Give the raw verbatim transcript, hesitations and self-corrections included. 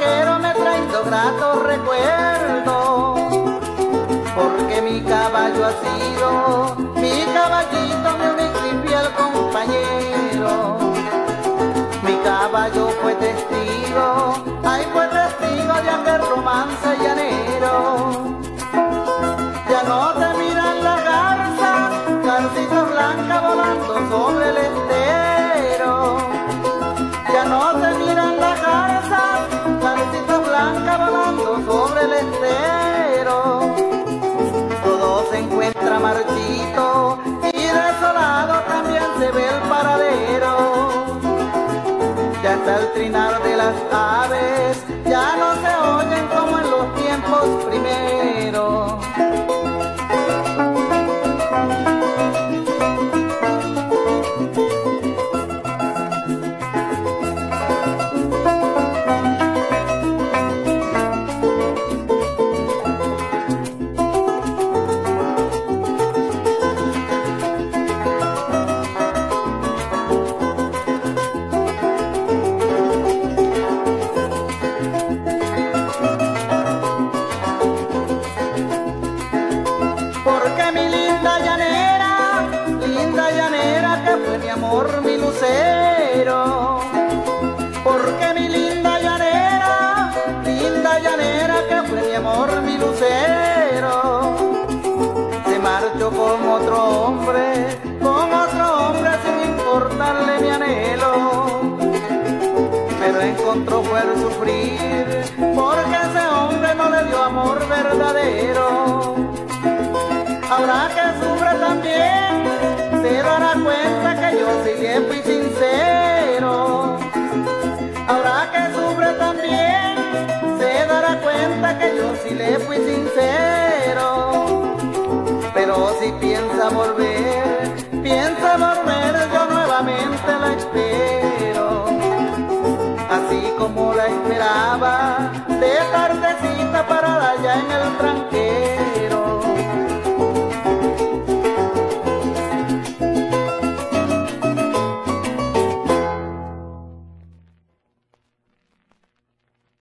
vaquero me traigo gratos recuerdos, porque mi caballo ha sido, mi caballito, mi único y fiel compañero. Mi caballo fue testigo, ay, fue testigo de aquel romance llanero. Ya no te miran las garzas, garcita blanca volando sobre el estero. Ya no te miran las garzas, garcita blanca volando sobre el estero. Todo se encuentra marchito y desolado también se ve el paradero. Ya está el trinar de las aves, ya no se oyen como en los tiempos primeros. Mi lucero, porque mi linda llanera, linda llanera que fue mi amor, mi lucero, se marchó con otro hombre, con otro hombre sin importarle mi anhelo, pero encontró fue el sufrir, porque ese hombre no le dio amor verdadero. Ahora que sufre también, se dará cuenta que yo sí le fui sincero. Ahora que sufre también, se dará cuenta que yo sí le fui sincero. Pero si piensa volver, piensa volver, yo nuevamente la espero. Así como la esperaba, de tardecita parada allá en el tranquilo.